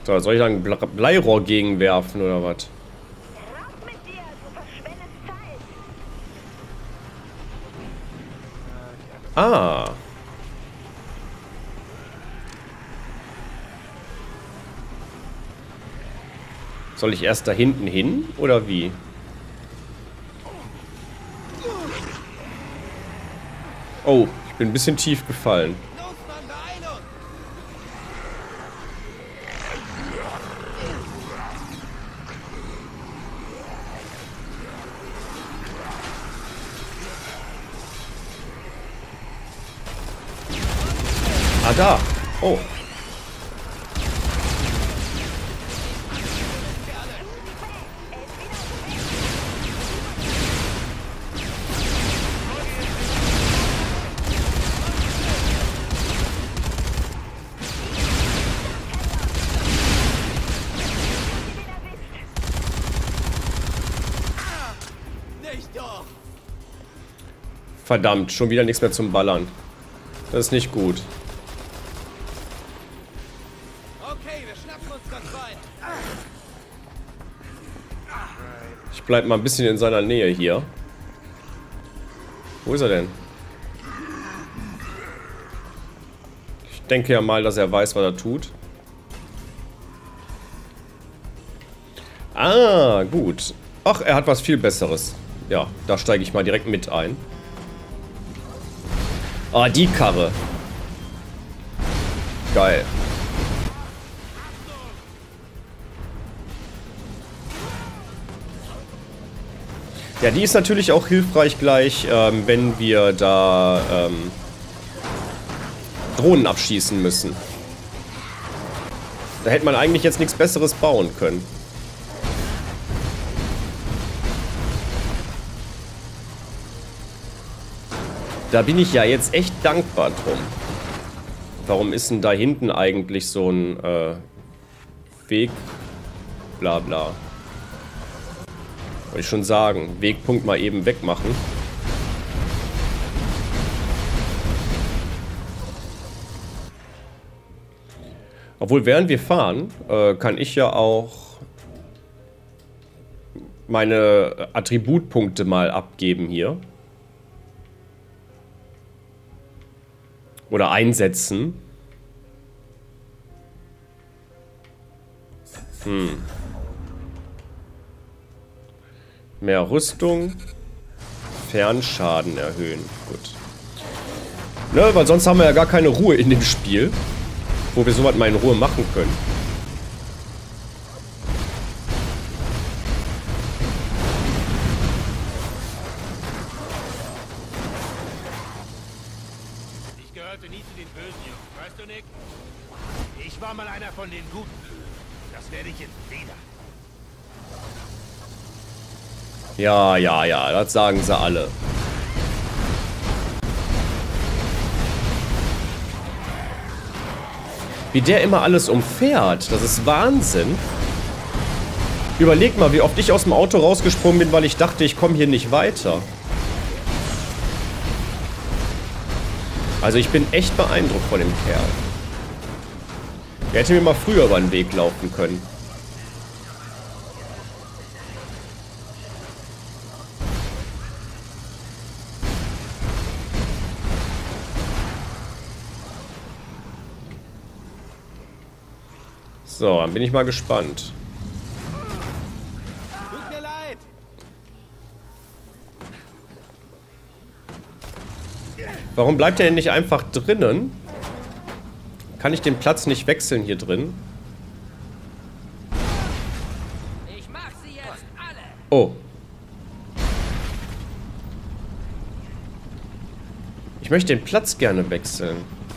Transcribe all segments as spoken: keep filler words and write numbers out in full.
So, soll ich da ein Bleirohr gegenwerfen oder was? Ah. Soll ich erst da hinten hin oder wie? Oh, ich bin ein bisschen tief gefallen. Ah, da. Oh. Verdammt, schon wieder nichts mehr zum Ballern. Das ist nicht gut. Okay, wir schnappen uns das Bein. Ich bleib mal ein bisschen in seiner Nähe hier. Wo ist er denn? Ich denke ja mal, dass er weiß, was er tut. Ah, gut. Ach, er hat was viel Besseres. Ja, da steige ich mal direkt mit ein. Ah, die Karre. Geil. Ja, die ist natürlich auch hilfreich gleich, ähm, wenn wir da ähm, Drohnen abschießen müssen. Da hätte man eigentlich jetzt nichts Besseres bauen können. Da bin ich ja jetzt echt dankbar drum. Warum ist denn da hinten eigentlich so ein äh, Weg? Bla bla. Wollte ich schon sagen. Wegpunkt mal eben wegmachen. Obwohl, während wir fahren, äh, kann ich ja auch meine Attributpunkte mal abgeben hier. Oder einsetzen. Hm. Mehr Rüstung. Fernschaden erhöhen. Gut. Ne, weil sonst haben wir ja gar keine Ruhe in dem Spiel. Wo wir sowas mal in Ruhe machen können. Ich war mal einer von den Guten. Das werde ich jetzt wieder. Ja, ja, ja, das sagen sie alle. Wie der immer alles umfährt, das ist Wahnsinn. Überleg mal, wie oft ich aus dem Auto rausgesprungen bin, weil ich dachte, ich komme hier nicht weiter. Also ich bin echt beeindruckt von dem Kerl. Er hätte mir mal früher über den Weg laufen können. So, dann bin ich mal gespannt. Tut mir leid. Warum bleibt er denn nicht einfach drinnen? Kann ich den Platz nicht wechseln hier drin? Ich mach sie jetzt alle. Oh. Ich möchte den Platz gerne wechseln.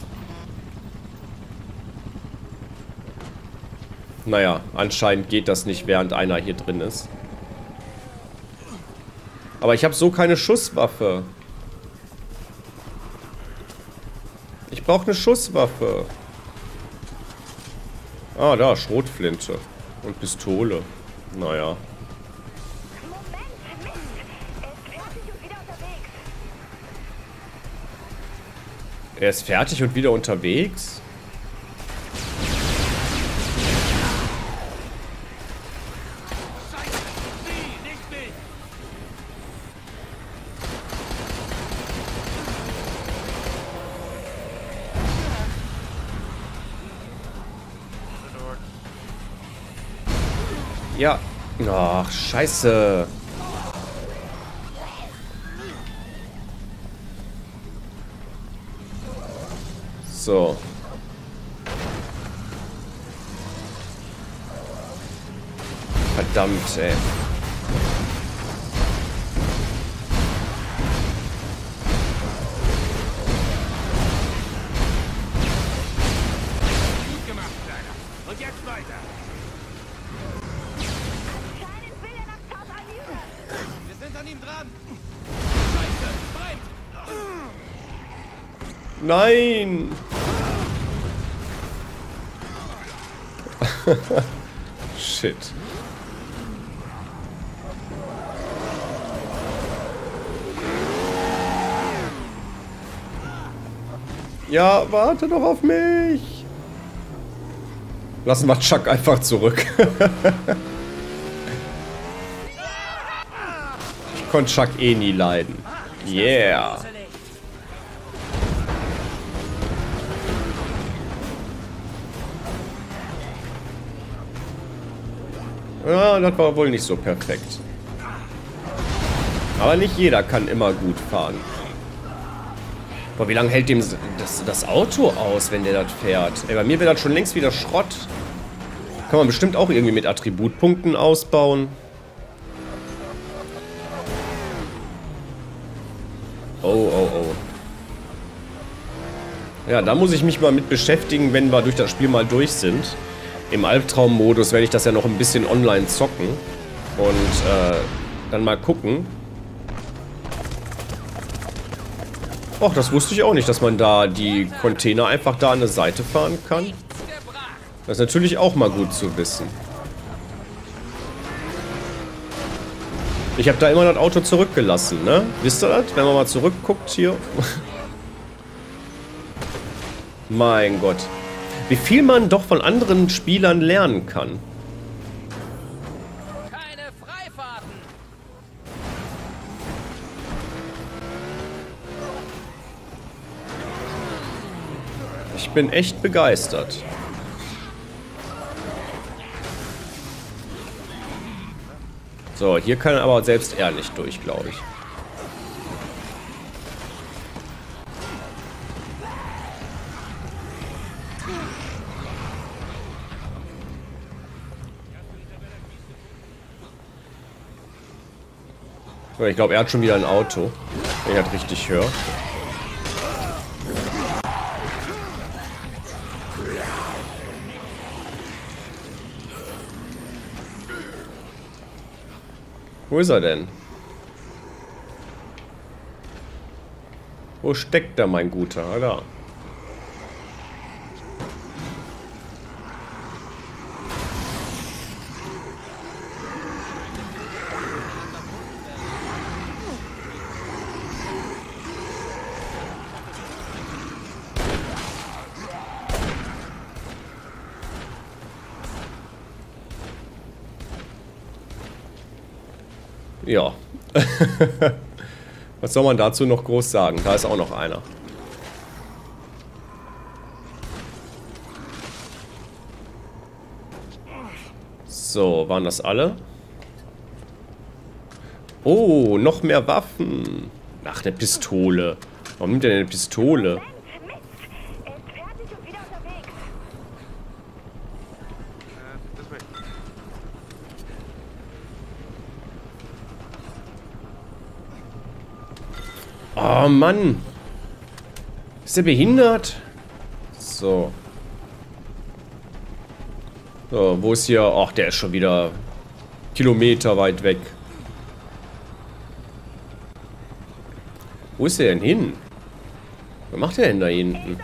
Naja, anscheinend geht das nicht, während einer hier drin ist. Aber ich habe so keine Schusswaffe. Ich brauche eine Schusswaffe. Ah, da, Schrotflinte. Und Pistole. Naja. Er ist fertig und wieder unterwegs? Ja. Ach, scheiße. So. Verdammt, ey. Gut gemacht, Kleiner. Und jetzt weiter. Wir sind an ihm dran. Scheiße, bleibt. Nein! Shit. Ja, warte doch auf mich. Lassen wir Chuck einfach zurück. Ich konnte Chuck eh nie leiden. Yeah. Ja, das war wohl nicht so perfekt. Aber nicht jeder kann immer gut fahren. Boah, wie lange hält dem das, das Auto aus, wenn der das fährt? Ey, bei mir wäre das schon längst wieder Schrott. Kann man bestimmt auch irgendwie mit Attributpunkten ausbauen. Oh, oh, oh. Ja, da muss ich mich mal mit beschäftigen, wenn wir durch das Spiel mal durch sind. Im Albtraummodus werde ich das ja noch ein bisschen online zocken. Und äh, dann mal gucken. Och, das wusste ich auch nicht, dass man da die Container einfach da an der Seite fahren kann. Das ist natürlich auch mal gut zu wissen. Ich habe da immer das Auto zurückgelassen, ne? Wisst ihr das? Wenn man mal zurückguckt hier. Mein Gott. Wie viel man doch von anderen Spielern lernen kann. Keine Freifahrten. Ich bin echt begeistert. So, hier kann aber selbst er nicht durch, glaube ich. So, ich glaube, er hat schon wieder ein Auto, wenn ich das richtig höre. Wo ist er denn? Wo steckt er, mein Guter? Ah, da. Ja. Was soll man dazu noch groß sagen? Da ist auch noch einer. So, waren das alle? Oh, noch mehr Waffen. Ach, eine Pistole. Warum nimmt er denn eine Pistole? Oh Mann. Ist der behindert? So. So, wo ist hier? Ach, der ist schon wieder Kilometer weit weg. Wo ist der denn hin? Was macht der denn da hinten?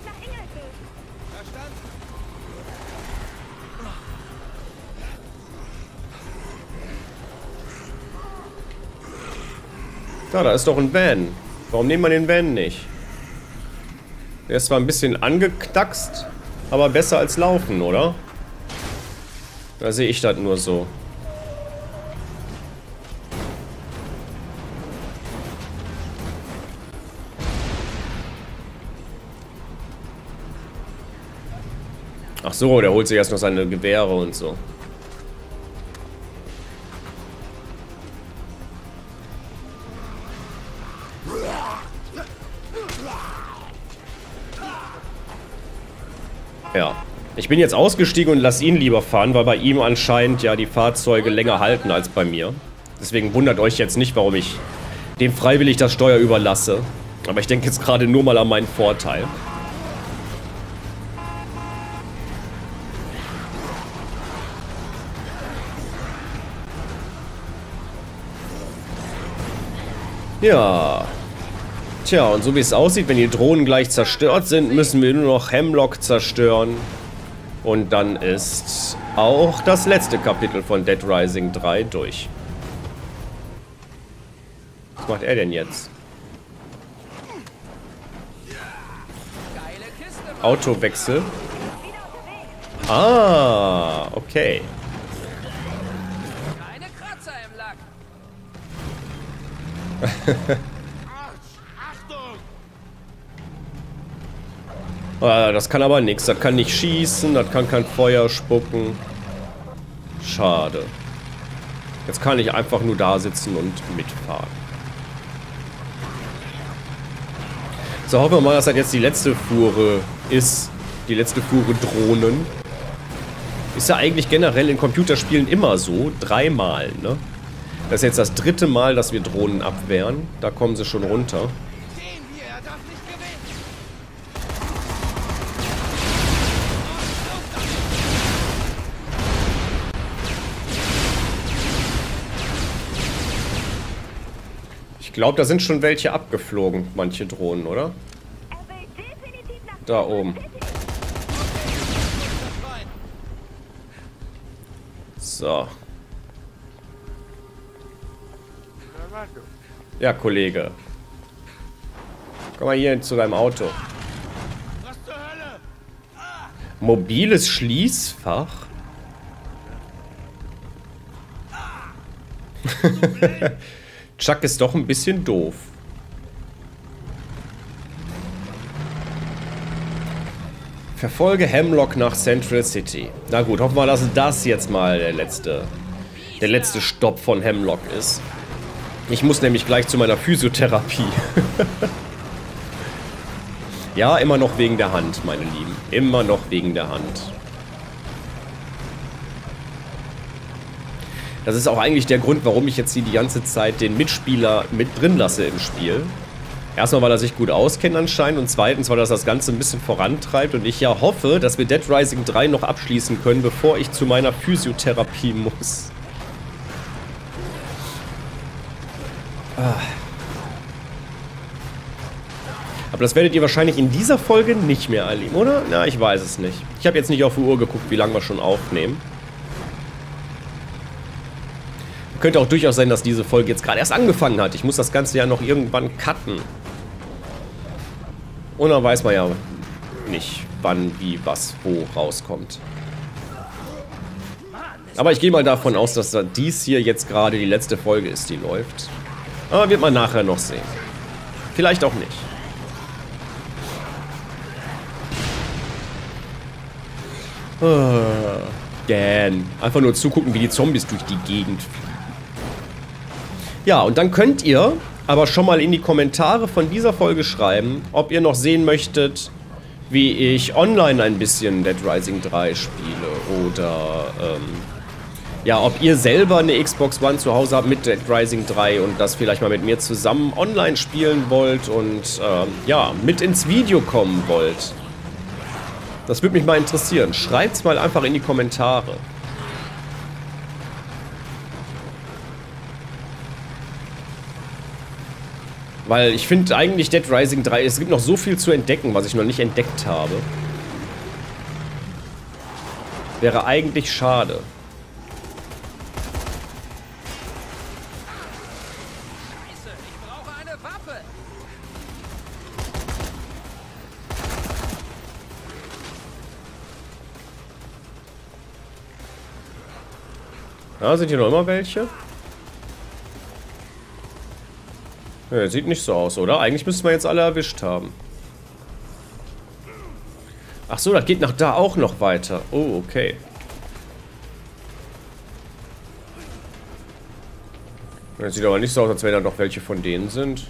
Da, da ist doch ein Van. Warum nehmen wir den Van nicht? Der ist zwar ein bisschen angeknackst, aber besser als laufen, oder? Da sehe ich das nur so. Ach so, der holt sich erst noch seine Gewehre und so. Ja. Ich bin jetzt ausgestiegen und lasse ihn lieber fahren, weil bei ihm anscheinend ja die Fahrzeuge länger halten als bei mir. Deswegen wundert euch jetzt nicht, warum ich dem freiwillig das Steuer überlasse. Aber ich denke jetzt gerade nur mal an meinen Vorteil. Ja. Tja, und so wie es aussieht, wenn die Drohnen gleich zerstört sind, müssen wir nur noch Hemlock zerstören. Und dann ist auch das letzte Kapitel von Dead Rising drei durch. Was macht er denn jetzt? Autowechsel. Ah, okay. Keine Kratzer im Lack. Ah, das kann aber nichts. Das kann nicht schießen, das kann kein Feuer spucken. Schade. Jetzt kann ich einfach nur da sitzen und mitfahren. So, hoffen wir mal, dass das jetzt die letzte Fuhre ist. Die letzte Fuhre Drohnen. Ist ja eigentlich generell in Computerspielen immer so. Dreimal, ne? Das ist jetzt das dritte Mal, dass wir Drohnen abwehren. Da kommen sie schon runter. Ich glaube, da sind schon welche abgeflogen, manche Drohnen, oder? Da oben. So. Ja, Kollege. Komm mal hier zu deinem Auto. Mobiles Schließfach? Chuck ist doch ein bisschen doof. Verfolge Hemlock nach Central City. Na gut, hoffen wir, dass das jetzt mal der letzte, der letzte Stopp von Hemlock ist. Ich muss nämlich gleich zu meiner Physiotherapie. Ja, immer noch wegen der Hand, meine Lieben. Immer noch wegen der Hand. Das ist auch eigentlich der Grund, warum ich jetzt hier die ganze Zeit den Mitspieler mit drin lasse im Spiel. Erstmal, weil er sich gut auskennt anscheinend und zweitens, weil das das Ganze ein bisschen vorantreibt und ich ja hoffe, dass wir Dead Rising drei noch abschließen können, bevor ich zu meiner Physiotherapie muss. Ah. Aber das werdet ihr wahrscheinlich in dieser Folge nicht mehr erleben, oder? Na, ich weiß es nicht. Ich habe jetzt nicht auf die Uhr geguckt, wie lange wir schon aufnehmen. Könnte auch durchaus sein, dass diese Folge jetzt gerade erst angefangen hat. Ich muss das Ganze ja noch irgendwann cutten. Und dann weiß man ja nicht, wann, wie, was, wo rauskommt. Aber ich gehe mal davon aus, dass dies hier jetzt gerade die letzte Folge ist, die läuft. Aber wird man nachher noch sehen. Vielleicht auch nicht. Ah, gern. Einfach nur zugucken, wie die Zombies durch die Gegend fliegen. Ja, und dann könnt ihr aber schon mal in die Kommentare von dieser Folge schreiben, ob ihr noch sehen möchtet, wie ich online ein bisschen Dead Rising drei spiele. Oder, ähm, ja, ob ihr selber eine Xbox One zu Hause habt mit Dead Rising drei und das vielleicht mal mit mir zusammen online spielen wollt und, ähm, ja, mit ins Video kommen wollt. Das würde mich mal interessieren. Schreibt's mal einfach in die Kommentare. Weil ich finde eigentlich Dead Rising drei, es gibt noch so viel zu entdecken, was ich noch nicht entdeckt habe. Wäre eigentlich schade. Scheiße, ich brauche eine Waffe. Ja, sind hier noch immer welche? Ja, sieht nicht so aus, oder? Eigentlich müssten wir jetzt alle erwischt haben. Ach so, das geht nach da auch noch weiter. Oh, okay. Das sieht aber nicht so aus, als wenn da noch welche von denen sind.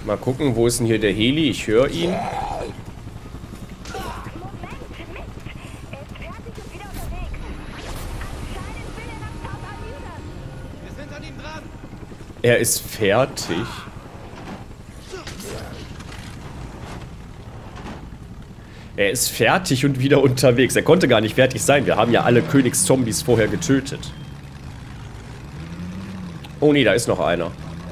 Mal gucken, wo ist denn hier der Heli? Ich höre ihn. Moment, Mist. Er ist fertig und wieder unterwegs. Anscheinend will er nach Port Arthur. Wir sind an ihm dran. Er ist fertig. Er ist fertig und wieder unterwegs. Er konnte gar nicht fertig sein. Wir haben ja alle Königszombies vorher getötet. Oh nee, da ist noch einer.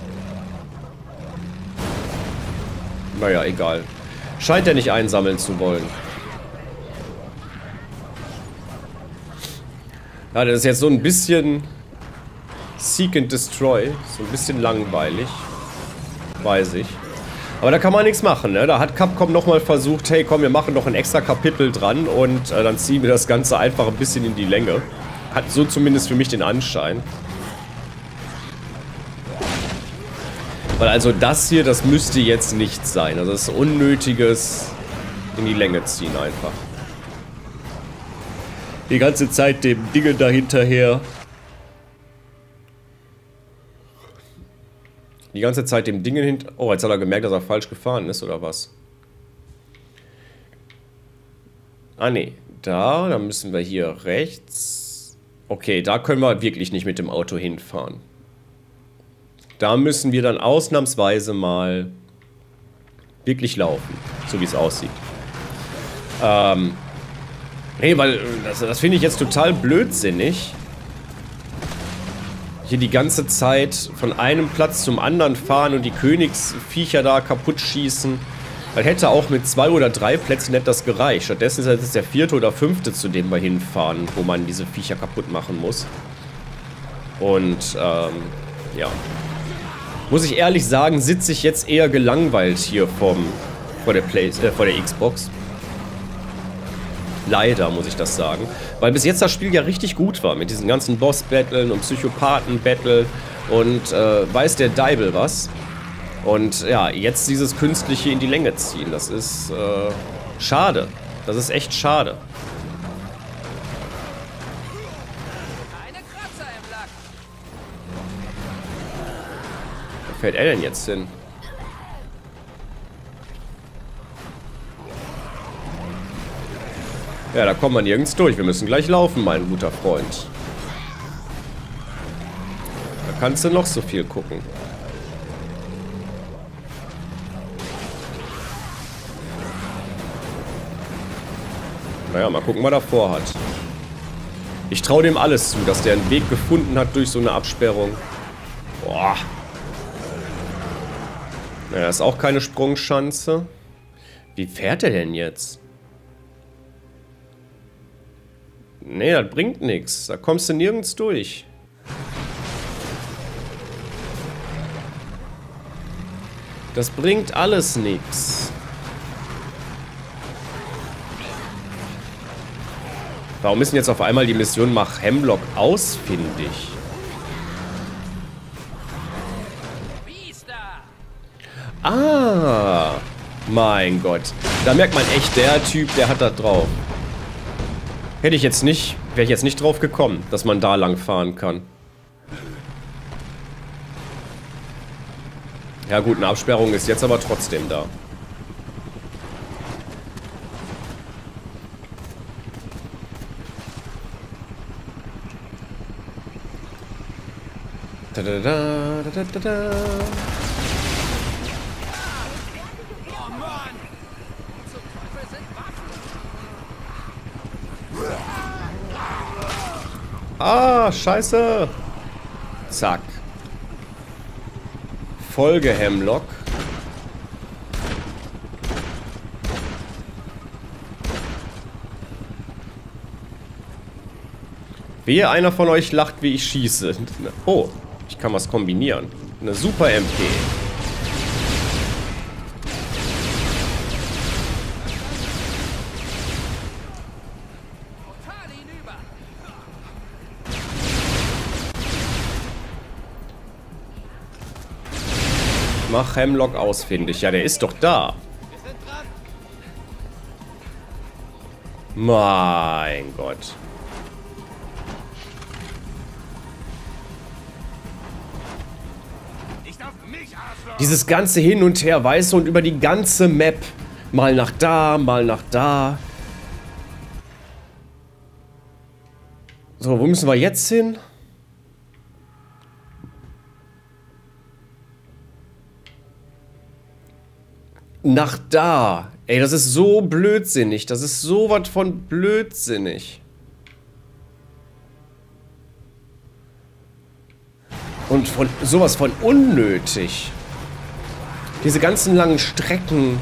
Naja, egal. Scheint er nicht einsammeln zu wollen. Ja, das ist jetzt so ein bisschen Seek and Destroy. So ein bisschen langweilig. Weiß ich. Aber da kann man nichts machen, ne? Da hat Capcom nochmal versucht, hey komm, wir machen noch ein extra Kapitel dran und äh, dann ziehen wir das Ganze einfach ein bisschen in die Länge. Hat so zumindest für mich den Anschein. Weil also das hier, das müsste jetzt nicht sein. Also das ist unnötiges in die Länge ziehen einfach. Die ganze Zeit dem Dinge dahinterher. Die ganze Zeit dem Dingen hinter... Oh, jetzt hat er gemerkt, dass er falsch gefahren ist, oder was? Ah, nee. Da, dann müssen wir hier rechts. Okay, da können wir wirklich nicht mit dem Auto hinfahren. Da müssen wir dann ausnahmsweise mal wirklich laufen, so wie es aussieht. Ähm, nee, weil das, das finde ich jetzt total blödsinnig. Hier die ganze Zeit von einem Platz zum anderen fahren und die Königsviecher da kaputt schießen. Weil hätte auch mit zwei oder drei Plätzen nicht das gereicht. Stattdessen ist jetzt der vierte oder fünfte, zu dem wir hinfahren, wo man diese Viecher kaputt machen muss. Und, ähm, ja. Muss ich ehrlich sagen, sitze ich jetzt eher gelangweilt hier vom, vor, der Play, äh, vor der Xbox. Leider, muss ich das sagen. Weil bis jetzt das Spiel ja richtig gut war. Mit diesen ganzen Boss-Battlen und Psychopathen-Battle und äh, weiß der Deibel was. Und ja, jetzt dieses Künstliche in die Länge ziehen. Das ist äh, schade. Das ist echt schade. Keine Kratzer im Lack. Wo fährt er denn jetzt hin? Ja, da kommt man nirgends durch. Wir müssen gleich laufen, mein guter Freund. Da kannst du noch so viel gucken. Naja, mal gucken, was er vorhat. Ich traue dem alles zu, dass der einen Weg gefunden hat durch so eine Absperrung. Boah. Naja, ist auch keine Sprungschanze. Wie fährt er denn jetzt? Nee, das bringt nichts. Da kommst du nirgends durch. Das bringt alles nichts. Warum ist denn jetzt auf einmal die Mission Mach Hemlock ausfindig? Ah, mein Gott. Da merkt man echt, der Typ, der hat das drauf. Hätte ich jetzt nicht, wäre ich jetzt nicht drauf gekommen, dass man da lang fahren kann. Ja gut, eine Absperrung ist jetzt aber trotzdem da. Da, da, da, da, da, da. Oh Mann! Zum Teufel sind Waffen! Ah, scheiße. Zack. Folge Hemlock. Wehe, einer von euch lacht, wie ich schieße. Oh, ich kann was kombinieren. Eine super M P. Total hinüber! Mach Hemlock ausfindig. Ja, der ist doch da. Wir sind dran. Mein Gott. Ich darf mich, Arschloch! Dieses ganze Hin und Her, weißt du, und über die ganze Map. Mal nach da, mal nach da. So, wo müssen wir jetzt hin? Nach da. Ey, das ist so blödsinnig. Das ist so was von blödsinnig. Und von sowas von unnötig. Diese ganzen langen Strecken.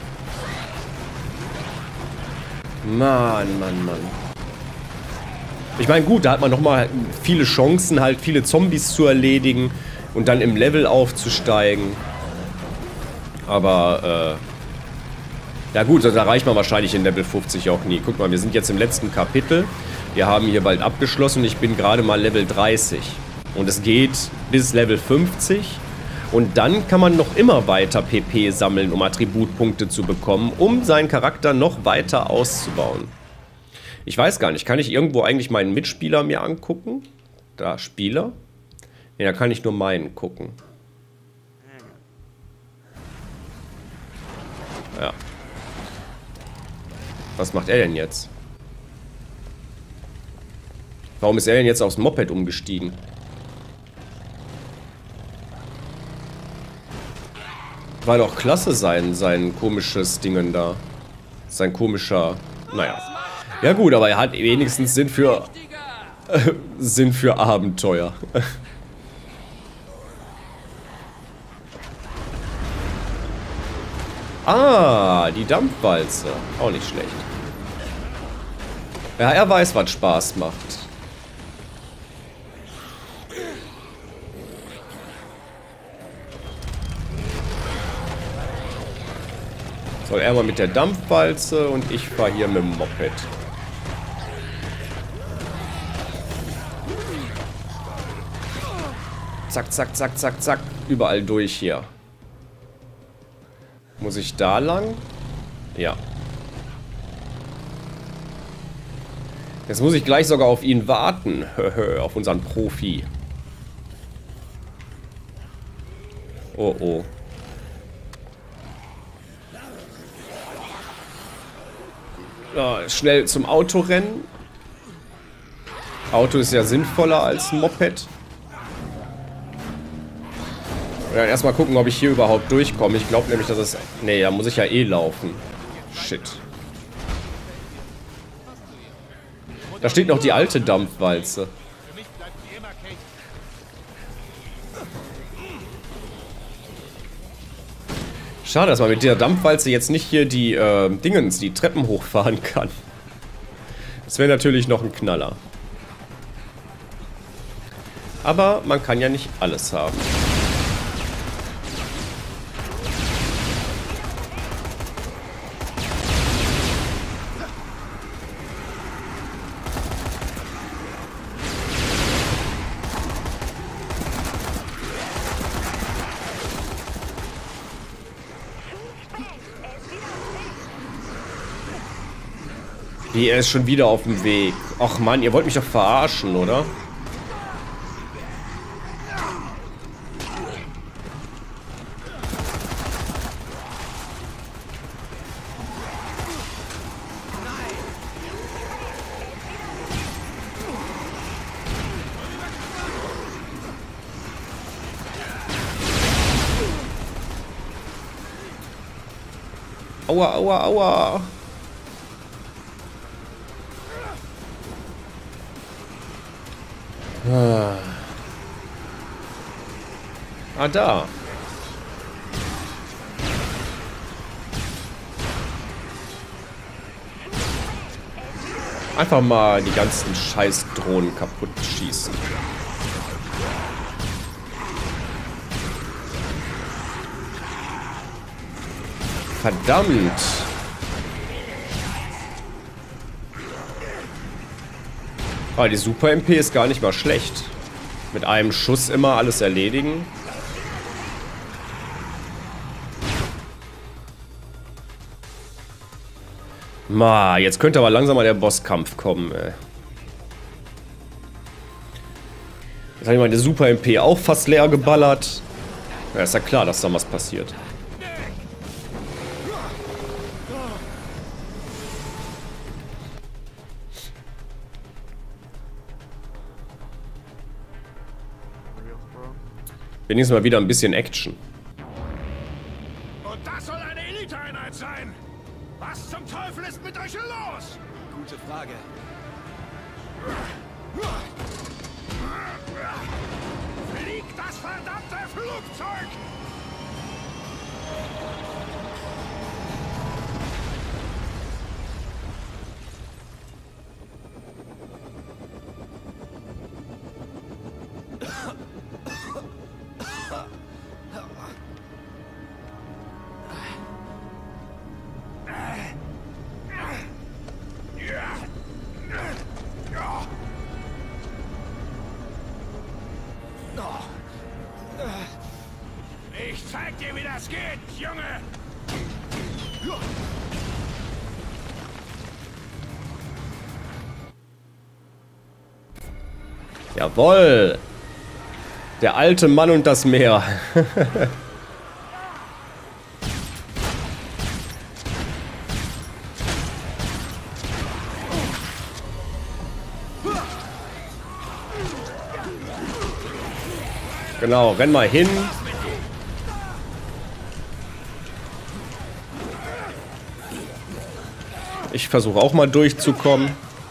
Mann, Mann, Mann. Ich meine, gut, da hat man nochmal viele Chancen, halt viele Zombies zu erledigen und dann im Level aufzusteigen. Aber, äh... ja gut, da erreicht man wahrscheinlich in Level fünfzig auch nie. Guck mal, wir sind jetzt im letzten Kapitel. Wir haben hier bald abgeschlossen und ich bin gerade mal Level dreißig. Und es geht bis Level fünfzig. Und dann kann man noch immer weiter P P sammeln, um Attributpunkte zu bekommen, um seinen Charakter noch weiter auszubauen. Ich weiß gar nicht, kann ich irgendwo eigentlich meinen Mitspieler mir angucken? Da, Spieler? Ne, da kann ich nur meinen gucken. Ja. Was macht er denn jetzt? Warum ist er denn jetzt aufs Moped umgestiegen? War doch klasse sein, sein komisches Dingen da. Sein komischer... Naja. Ja gut, aber er hat wenigstens Sinn für... Äh, Sinn für Abenteuer. Ah, die Dampfwalze. Auch nicht schlecht. Ja, er weiß, was Spaß macht. Soll er mal mit der Dampfwalze und ich fahre hier mit dem Moped. Zack, zack, zack, zack, zack. Überall durch hier. Muss ich da lang? Ja. Jetzt muss ich gleich sogar auf ihn warten. Auf unseren Profi. Oh, oh. Ja, schnell zum Auto rennen. Auto ist ja sinnvoller als ein Moped. Ja, erstmal gucken, ob ich hier überhaupt durchkomme. Ich glaube nämlich, dass es... Nee, da muss ich ja eh laufen. Shit. Da steht noch die alte Dampfwalze. Schade, dass man mit der Dampfwalze jetzt nicht hier die äh, Dingens, die Treppen hochfahren kann. Das wäre natürlich noch ein Knaller. Aber man kann ja nicht alles haben. Wie, er ist schon wieder auf dem Weg. Och Mann, ihr wollt mich doch verarschen, oder? Aua, aua, aua. Ah, ah da. Einfach mal die ganzen Scheiß-Drohnen kaputt schießen. Verdammt. Ah, die Super M P ist gar nicht mal schlecht. Mit einem Schuss immer alles erledigen. Ma, jetzt könnte aber langsam mal der Bosskampf kommen, ey. Jetzt habe ich meine Super M P auch fast leer geballert. Ja, ist ja klar, dass da was passiert. Wenigstens mal wieder ein bisschen Action. Und das soll eine Eliteeinheit sein. Was zum Teufel ist mit euch los? Gute Frage. Fliegt das verdammte Flugzeug! Ich zeig dir, wie das geht, Junge! Jawohl! Der alte Mann und das Meer. Genau, renn mal hin. Ich versuche auch mal durchzukommen.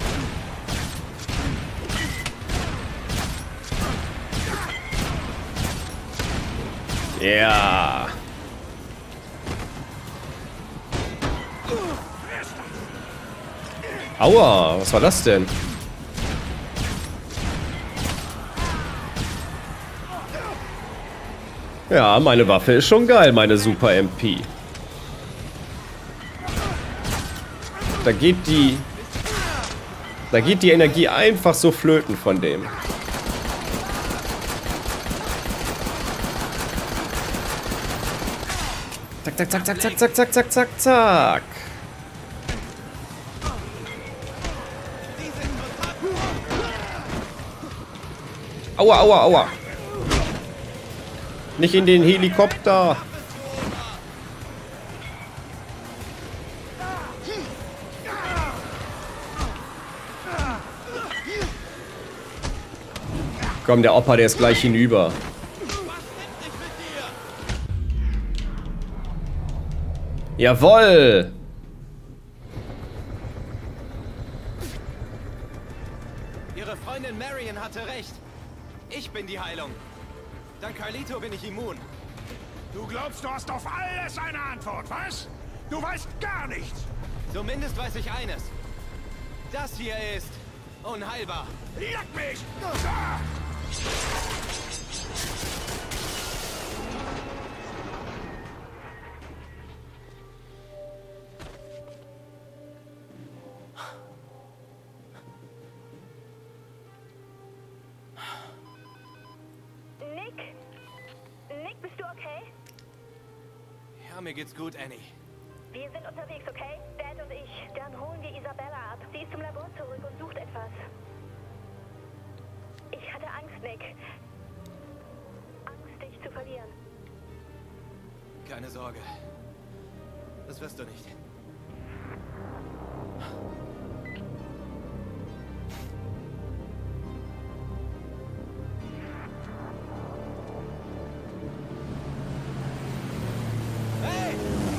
Ja. Aua, was war das denn? Ja, meine Waffe ist schon geil, meine Super M P. Da geht die... Da geht die Energie einfach so flöten von dem. Zack, zack, zack, zack, zack, zack, zack, zack, zack, zack. Aua, aua, aua. Nicht in den Helikopter. Komm, der Opa, der ist gleich hinüber. Jawoll! Ihre Freundin Marion hatte recht. Ich bin die Heilung. Dank Carlito bin ich immun. Du glaubst, du hast auf alles eine Antwort, was? Du weißt gar nichts. Zumindest weiß ich eines. Das hier ist unheilbar. Leck mich! Ah! Nick? Nick, bist du okay? Ja, mir geht's gut, Annie. Wir sind unterwegs, okay? Dad und ich. Dann holen wir Isabella ab. Sie ist zum Labor zurück und sucht etwas. Ich hatte Angst, Nick. Angst, dich zu verlieren. Keine Sorge. Das wirst du nicht. Hey!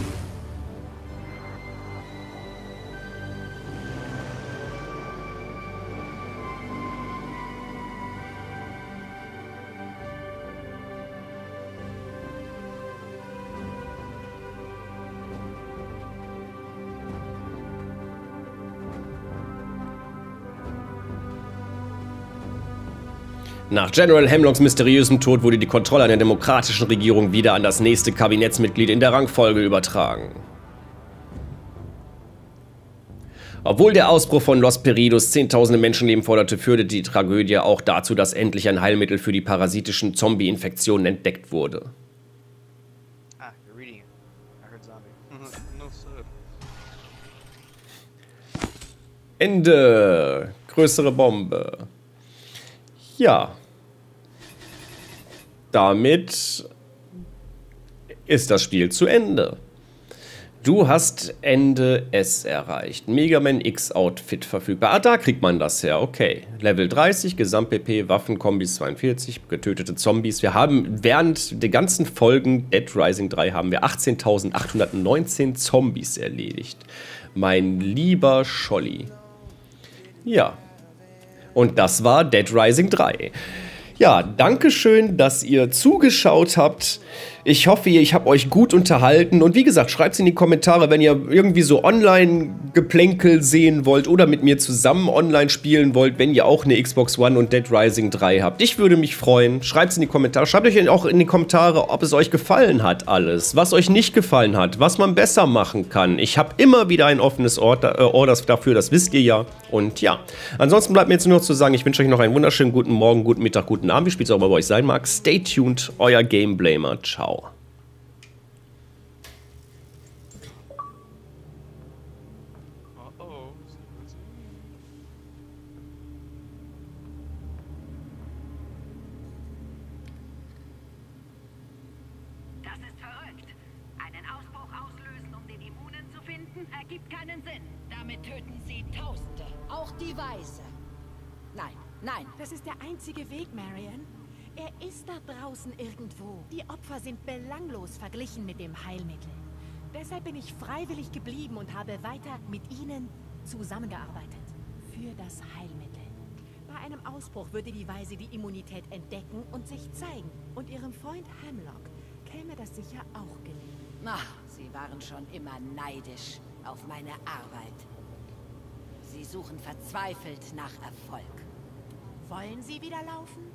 Nach General Hemlocks mysteriösem Tod wurde die Kontrolle einer demokratischen Regierung wieder an das nächste Kabinettsmitglied in der Rangfolge übertragen. Obwohl der Ausbruch von Los Perdidos zehntausende Menschenleben forderte, führte die Tragödie auch dazu, dass endlich ein Heilmittel für die parasitischen Zombie-Infektionen entdeckt wurde. Ah, you're reading it. I heard zombie. No, sir. Ende. Größere Bombe. Ja. Damit ist das Spiel zu Ende. Du hast Ende S erreicht. Mega Man X Outfit verfügbar. Ah, da kriegt man das her. Okay. Level dreißig, Gesamt-P P, Waffenkombis zweiundvierzig, getötete Zombies. Wir haben während der ganzen Folgen Dead Rising drei haben wir achtzehntausendachthundertneunzehn Zombies erledigt. Mein lieber Scholli. Ja. Und das war Dead Rising drei. Ja, danke schön, dass ihr zugeschaut habt. Ich hoffe, ich habe euch gut unterhalten. Und wie gesagt, schreibt es in die Kommentare, wenn ihr irgendwie so Online-Geplänkel sehen wollt oder mit mir zusammen online spielen wollt, wenn ihr auch eine Xbox One und Dead Rising drei habt. Ich würde mich freuen. Schreibt es in die Kommentare. Schreibt euch auch in die Kommentare, ob es euch gefallen hat alles, was euch nicht gefallen hat, was man besser machen kann. Ich habe immer wieder ein offenes Ohr, äh, Ohr dafür, das wisst ihr ja. Und ja, ansonsten bleibt mir jetzt nur noch zu sagen, ich wünsche euch noch einen wunderschönen guten Morgen, guten Mittag, guten Abend, wie spät es auch mal bei euch sein mag. Stay tuned, euer Gameblamer. Ciao. Uh-oh. Das ist verrückt. Einen Ausbruch auslösen, um den Immunen zu finden, ergibt keinen Sinn. Damit töten sie Tausende, auch die Weiße. Nein, nein. Das ist der einzige Weg, Marion. Er ist da draußen irgendwo. Die Opfer sind belanglos verglichen mit dem Heilmittel. Deshalb bin ich freiwillig geblieben und habe weiter mit ihnen zusammengearbeitet. Für das Heilmittel. Bei einem Ausbruch würde die Weise die Immunität entdecken und sich zeigen. Und ihrem Freund Hemlock käme das sicher auch gelegen. Ach, sie waren schon immer neidisch auf meine Arbeit. Sie suchen verzweifelt nach Erfolg. Wollen Sie wieder laufen?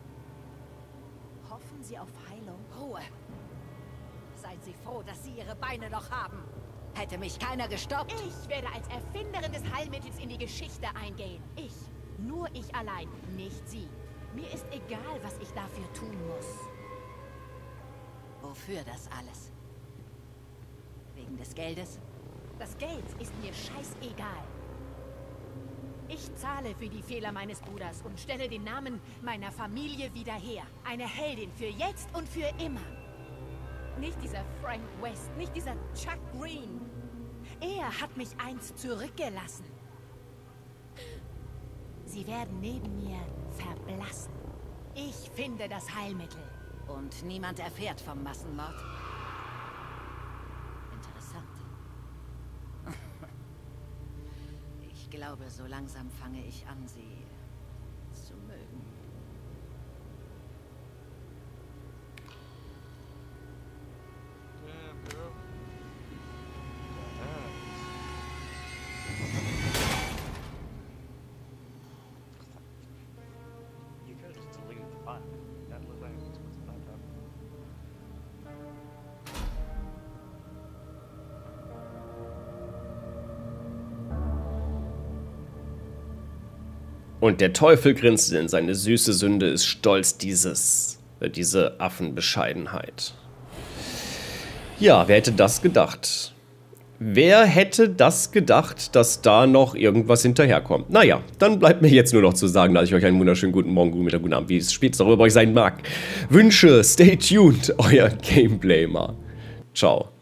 Hoffen Sie auf Heilung? Ruhe. Seien Sie froh, dass Sie Ihre Beine noch haben. Hätte mich keiner gestoppt. Ich werde als Erfinderin des Heilmittels in die Geschichte eingehen. Ich. Nur ich allein, nicht Sie. Mir ist egal, was ich dafür tun muss. Wofür das alles? Wegen des Geldes? Das Geld ist mir scheißegal. Ich zahle für die Fehler meines Bruders und stelle den Namen meiner Familie wieder her. Eine Heldin für jetzt und für immer. Nicht dieser Frank West, nicht dieser Chuck Green. Er hat mich einst zurückgelassen. Sie werden neben mir verblassen. Ich finde das Heilmittel. Und niemand erfährt vom Massenmord? Interessant. Ich glaube, so langsam fange ich an, sie zu mögen. Damn, girl. You could have just deleted the file. That looked like it was a laptop. Und der Teufel grinste, denn seine süße Sünde ist stolz, dieses, äh, diese Affenbescheidenheit. Ja, wer hätte das gedacht? Wer hätte das gedacht, dass da noch irgendwas hinterherkommt? Naja, dann bleibt mir jetzt nur noch zu sagen, dass ich euch einen wunderschönen guten Morgen, guten Mittag, guten Abend, wie es spät auch bei euch sein mag, wünsche. Stay tuned, euer Gameblamer. Ciao.